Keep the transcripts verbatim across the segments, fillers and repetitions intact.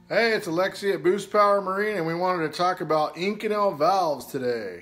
Hey, it's Alexi at Boost Power Marine, and we wanted to talk about Inconel valves today.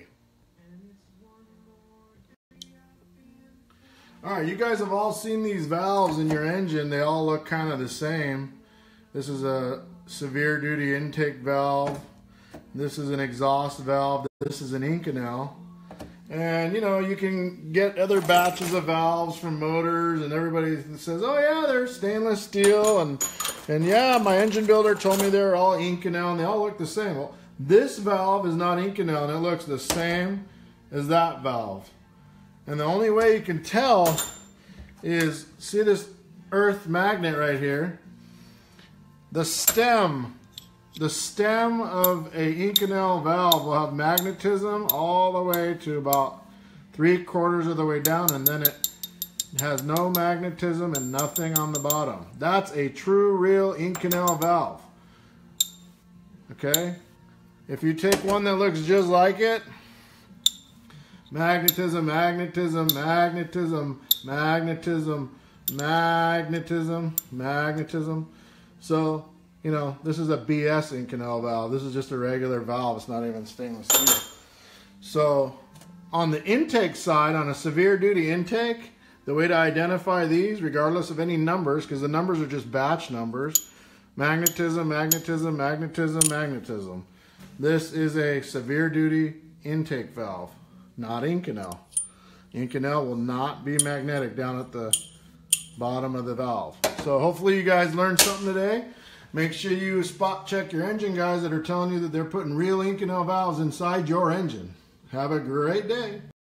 Alright, you guys have all seen these valves in your engine. They all look kind of the same. This is a severe duty intake valve. This is an exhaust valve. This is an Inconel. And you know, you can get other batches of valves from Motors, and everybody says, oh yeah, they're stainless steel, and and yeah, my engine builder told me they're all Inconel and they all look the same. Well, this valve is not Inconel and it looks the same as that valve. And the only way you can tell is, see this earth magnet right here? The stem, the stem of a Inconel valve will have magnetism all the way to about three quarters of the way down, and then it has no magnetism and nothing on the bottom. That's a true, real Inconel valve. Okay? If you take one that looks just like it, magnetism, magnetism, magnetism, magnetism, magnetism, magnetism. So, you know, this is a B S Inconel valve. This is just a regular valve. It's not even stainless steel. So, on the intake side, on a severe duty intake, the way to identify these, regardless of any numbers, because the numbers are just batch numbers, magnetism, magnetism, magnetism, magnetism. This is a severe duty intake valve, not Inconel. Inconel will not be magnetic down at the bottom of the valve. So hopefully you guys learned something today. Make sure you spot check your engine guys that are telling you that they're putting real Inconel valves inside your engine. Have a great day.